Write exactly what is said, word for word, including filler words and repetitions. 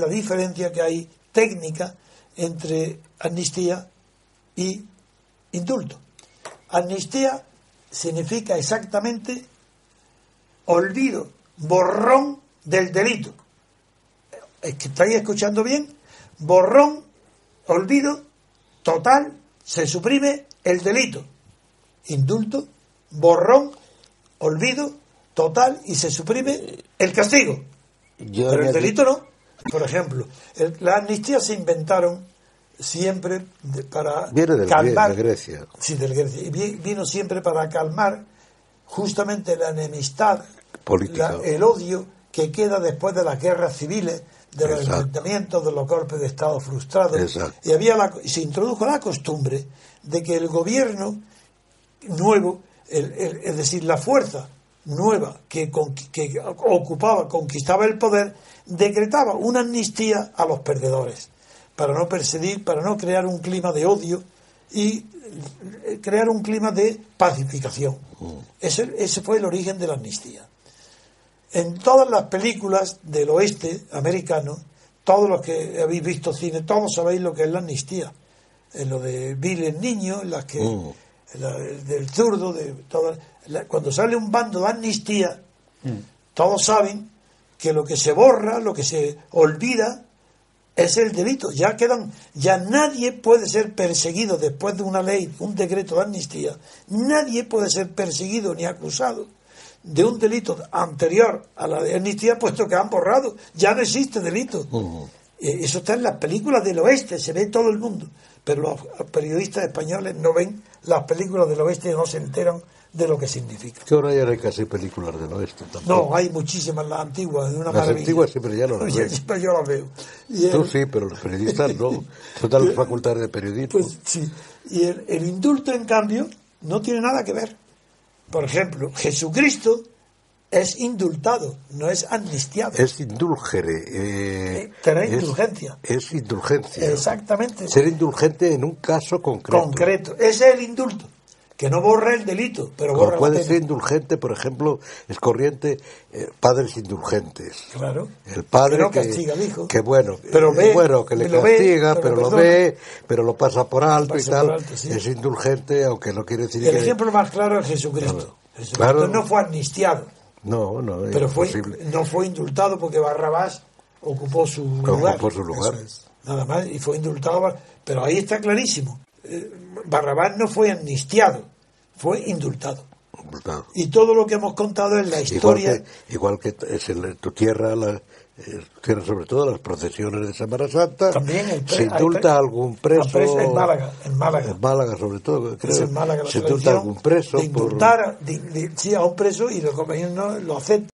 la diferencia que hay técnica entre amnistía y indulto. Amnistía significa exactamente olvido, borrón del delito. ¿Es que estáis escuchando bien? Borrón, olvido total, se suprime el delito. Indulto, borrón, olvido total y se suprime el castigo. Yo Pero el me- delito no. Por ejemplo, el, la amnistía se inventaron siempre de- para Viene del calmar. Gre- de Grecia. Sí, del Grecia. Y vi- vino siempre para calmar justamente la enemistad, Política. la- el odio que queda después de las guerras civiles, de los Exacto. enfrentamientos, de los golpes de Estado frustrados. Exacto. Y había la, se introdujo la costumbre de que el gobierno nuevo, el- el- es decir, la fuerza nueva que, con- que ocupaba, conquistaba el poder, decretaba una amnistía a los perdedores, para no perseguir, para no crear un clima de odio y eh, crear un clima de pacificación. Ese, ese fue el origen de la amnistía. En todas las películas del oeste americano, todos los que habéis visto cine, todos sabéis lo que es la amnistía. En lo de Bill el niño, en las que Mm. en la- del zurdo, de todas, la- cuando sale un bando de amnistía, todos saben que lo que se borra, lo que se olvida, es el delito. Ya quedan, ya nadie puede ser perseguido después de una ley, un decreto de amnistía. Nadie puede ser perseguido ni acusado de un delito anterior a la de amnistía, puesto que han borrado. Ya no existe delito. Ujú. Eh, Eso está en las películas del oeste, se ve todo el mundo. Pero los periodistas españoles no ven las películas del oeste y no se enteran de lo que significa. Que ahora ya no hay casi películas del oeste tampoco. No, hay muchísimas, las antiguas, de una Las maravilla. antiguas siempre ya no las Yo- ves. siempre yo las veo. Y Tú el- sí, pero los periodistas no. Son las facultades de periodismo. Pues sí. Y el, el indulto, en cambio, no tiene nada que ver. Por ejemplo, Jesucristo es indultado, no es amnistiado. Es indulgere. eh, Eh, tener es- indulgencia. Es indulgencia. Exactamente. Ser indulgente en un caso concreto. Concreto. Ese es el indulto. Que no borra el delito, pero Como borra la puede pena. ser indulgente, por ejemplo, es corriente eh, padres indulgentes. Claro. El padre Que no que, castiga al hijo. que bueno, Pero eh, ve, bueno, que le lo ve, castiga, pero pero, lo perdona. ve, pero lo pasa por alto Pasa y tal. por alto, sí. Es indulgente, aunque no quiere decir El que... ejemplo más claro es Jesucristo. Claro. Jesucristo Claro. no fue amnistiado, No, no, es pero fue, imposible. no fue indultado porque Barrabás ocupó su lugar. Ocupó su lugar. Eso es. Nada más, y fue indultado. Pero ahí está clarísimo. Eh, Barrabás no fue amnistiado, fue indultado. Indultado. Y todo lo que hemos contado es la historia. Igual que, igual que es en tu tierra, la, eh, tierra sobre todo las procesiones de Semana Santa, También el pre- se indulta hay a pre- algún preso, a preso en Málaga, en Málaga. en Málaga sobre todo, creo, Es en Málaga la se indulta a tradición algún preso de indultar de- de- sí, a un preso y el gobierno lo acepta.